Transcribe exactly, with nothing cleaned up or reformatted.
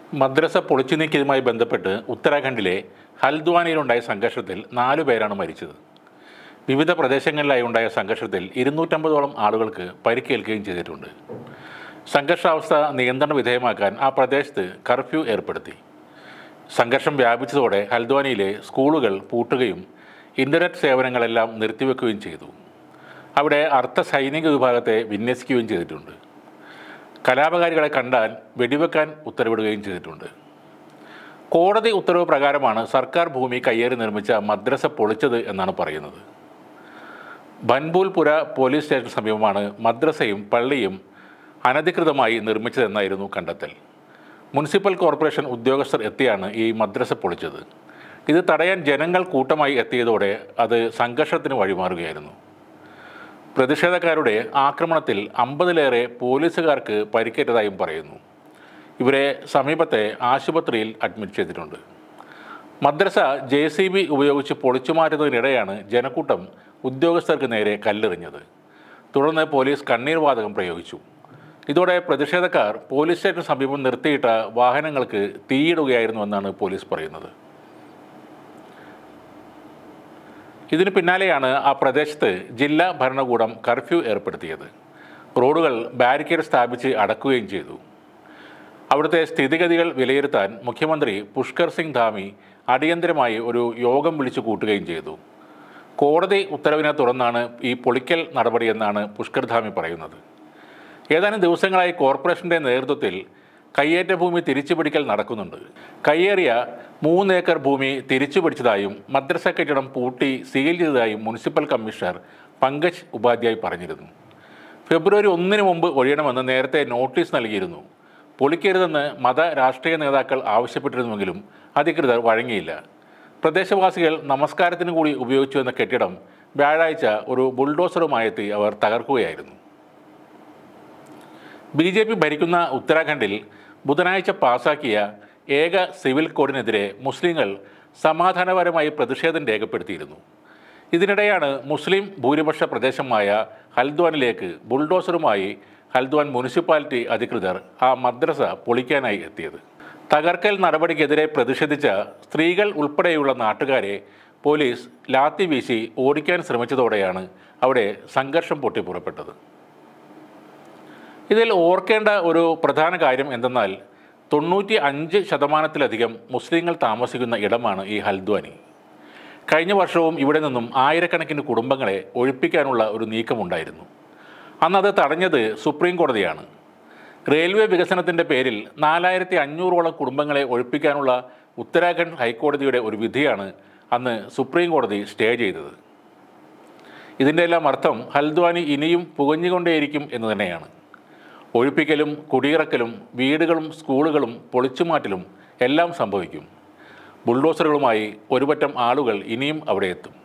മദ്രസ പൊളിച്ചു നീക്കിയതുമായി ബന്ധപ്പെട്ട് ഉത്തരാഖണ്ഡിലെ ഹൽദ്വാനിയിലുണ്ടായ സംഘർഷത്തിൽ നാലു പേരാണ് മരിച്ചത്. വിവിധ പ്രദേശങ്ങളിലായി ഉണ്ടായ സംഘർഷത്തിൽ ഇരുന്നൂറ്റമ്പതോളം ആളുകൾക്ക് പരിക്കേൽക്കുകയും ചെയ്തിട്ടുണ്ട്. സംഘർഷാവസ്ഥ നിയന്ത്രണ വിധേയമാക്കാൻ ആ പ്രദേശത്ത് കർഫ്യൂ ഏർപ്പെടുത്തി. സംഘർഷം വ്യാപിച്ചതോടെ ഹൽദ്വാനിയിലെ സ്കൂളുകൾ പൂട്ടുകയും ഇൻ്റർനെറ്റ് സേവനങ്ങളെല്ലാം നിർത്തിവെക്കുകയും ചെയ്തു. അവിടെ അർദ്ധ സൈനിക വിഭാഗത്തെ വിന്യസിക്കുകയും ചെയ്തിട്ടുണ്ട്. കലാപകാരികളെ കണ്ടാൽ വെടിവെക്കാൻ ഉത്തരവിടുകയും ചെയ്തിട്ടുണ്ട്. കോടതി ഉത്തരവ് പ്രകാരമാണ് സർക്കാർ ഭൂമി കയ്യേറി നിർമ്മിച്ച മദ്രസ പൊളിച്ചത് എന്നാണ് പറയുന്നത്. ബൻബൂൽപുര പോലീസ് സ്റ്റേഷന് സമീപമാണ് മദ്രസയും പള്ളിയും അനധികൃതമായി നിർമ്മിച്ചതെന്നായിരുന്നു കണ്ടെത്തൽ. മുനിസിപ്പൽ കോർപ്പറേഷൻ ഉദ്യോഗസ്ഥർ എത്തിയാണ് ഈ മദ്രസ പൊളിച്ചത്. ഇത് തടയാൻ ജനങ്ങൾ കൂട്ടമായി എത്തിയതോടെ അത് സംഘർഷത്തിന് വഴിമാറുകയായിരുന്നു. പ്രതിഷേധക്കാരുടെ ആക്രമണത്തിൽ അമ്പതിലേറെ പോലീസുകാർക്ക് പരിക്കേറ്റതായും പറയുന്നു. ഇവരെ സമീപത്തെ ആശുപത്രിയിൽ അഡ്മിറ്റ് ചെയ്തിട്ടുണ്ട്. മദ്രസ ജെ സി ബി ഉപയോഗിച്ച് പൊളിച്ചു മാറ്റുന്നതിനിടെയാണ് ജനക്കൂട്ടം ഉദ്യോഗസ്ഥർക്ക് നേരെ കല്ലെറിഞ്ഞത്. തുടർന്ന് പോലീസ് കണ്ണീർ വാതകം പ്രയോഗിച്ചു. ഇതോടെ പ്രതിഷേധക്കാർ പോലീസ് സ്റ്റേഷന് സമീപം നിർത്തിയിട്ട വാഹനങ്ങൾക്ക് തീയിടുകയായിരുന്നുവെന്നാണ് പോലീസ് പറയുന്നത്. ഇതിന് പിന്നാലെയാണ് ആ പ്രദേശത്ത് ജില്ലാ ഭരണകൂടം കർഫ്യൂ ഏർപ്പെടുത്തിയത്. റോഡുകൾ ബാരിക്കേഡ് സ്ഥാപിച്ച് അടക്കുകയും ചെയ്തു. അവിടുത്തെ സ്ഥിതിഗതികൾ വിലയിരുത്താൻ മുഖ്യമന്ത്രി പുഷ്കർ സിംഗ് ധാമി അടിയന്തരമായി ഒരു യോഗം വിളിച്ചു കൂട്ടുകയും ചെയ്തു. കോടതി ഉത്തരവിനെ തുടർന്നാണ് ഈ പൊളിക്കൽ നടപടിയെന്നാണ് പുഷ്കർ ധാമി പറയുന്നത്. ഏതാനും ദിവസങ്ങളായി കോർപ്പറേഷൻ്റെ നേതൃത്വത്തിൽ കയ്യേറ്റ ഭൂമി തിരിച്ചുപിടിക്കൽ നടക്കുന്നുണ്ട്. കയ്യേറിയ മൂന്ന് ഏക്കർ ഭൂമി തിരിച്ചുപിടിച്ചതായും മദ്രസ കെട്ടിടം പൂട്ടി സീൽ ചെയ്തതായും മുനിസിപ്പൽ കമ്മീഷണർ പങ്കജ് ഉപാധ്യായ് പറഞ്ഞിരുന്നു. ഫെബ്രുവരി ഒന്നിന് മുമ്പ് ഒഴിയണമെന്ന് നേരത്തെ നോട്ടീസ് നൽകിയിരുന്നു. പൊളിക്കരുതെന്ന് മത രാഷ്ട്രീയ നേതാക്കൾ ആവശ്യപ്പെട്ടിരുന്നുവെങ്കിലും അധികൃതർ വഴങ്ങിയില്ല. പ്രദേശവാസികൾ നമസ്കാരത്തിന് കൂടി ഉപയോഗിച്ചു എന്ന കെട്ടിടം വ്യാഴാഴ്ച ഒരു ബുൾഡോസറുമായെത്തി അവർ തകർക്കുകയായിരുന്നു. ബി ജെ പി ഭരിക്കുന്ന ഉത്തരാഖണ്ഡിൽ ബുധനാഴ്ച പാസാക്കിയ ഏക സിവിൽ കോഡിനെതിരെ മുസ്ലിങ്ങൾ സമാധാനപരമായി പ്രതിഷേധം രേഖപ്പെടുത്തിയിരുന്നു. ഇതിനിടെയാണ് മുസ്ലിം ഭൂരിപക്ഷ പ്രദേശമായ ഹൽദ്വാനിലേക്ക് ബുൾഡോസറുമായി ഹൽദ്വാൻ മുനിസിപ്പാലിറ്റി അധികൃതർ ആ മദ്രസ പൊളിക്കാനായി എത്തിയത്. തകർക്കൽ നടപടിക്കെതിരെ പ്രതിഷേധിച്ച സ്ത്രീകൾ ഉൾപ്പെടെയുള്ള നാട്ടുകാരെ പോലീസ് ലാത്തി വീശി ഓടിക്കാൻ ശ്രമിച്ചതോടെയാണ് അവിടെ സംഘർഷം പൊട്ടിപ്പുറപ്പെട്ടത്. ഇതിൽ ഓർക്കേണ്ട ഒരു പ്രധാന കാര്യം എന്തെന്നാൽ തൊണ്ണൂറ്റി അഞ്ച് ശതമാനത്തിലധികം മുസ്ലിങ്ങൾ താമസിക്കുന്ന ഇടമാണ് ഈ ഹൽദ്വാനി. കഴിഞ്ഞ വർഷവും ഇവിടെ നിന്നും ആയിരക്കണക്കിന് കുടുംബങ്ങളെ ഒഴിപ്പിക്കാനുള്ള ഒരു നീക്കമുണ്ടായിരുന്നു. അന്നത് തടഞ്ഞത് സുപ്രീം കോടതിയാണ്. റെയിൽവേ വികസനത്തിൻ്റെ പേരിൽ നാലായിരത്തി അഞ്ഞൂറോളം കുടുംബങ്ങളെ ഒഴിപ്പിക്കാനുള്ള ഉത്തരാഖണ്ഡ് ഹൈക്കോടതിയുടെ ഒരു വിധിയാണ് അന്ന് സുപ്രീം കോടതി സ്റ്റേ ചെയ്തത്. ഇതിൻ്റെ എല്ലാം അർത്ഥം ഹൽദ്വാനി ഇനിയും പുകഞ്ഞുകൊണ്ടേയിരിക്കും എന്ന് തന്നെയാണ്. ഒഴിപ്പിക്കലും കുടിയിറക്കലും വീടുകളും സ്കൂളുകളും പൊളിച്ചുമാറ്റലും എല്ലാം സംഭവിക്കും. ബുൾഡോസറുകളുമായി ഒരുപറ്റം ആളുകൾ ഇനിയും അവിടെ എത്തും.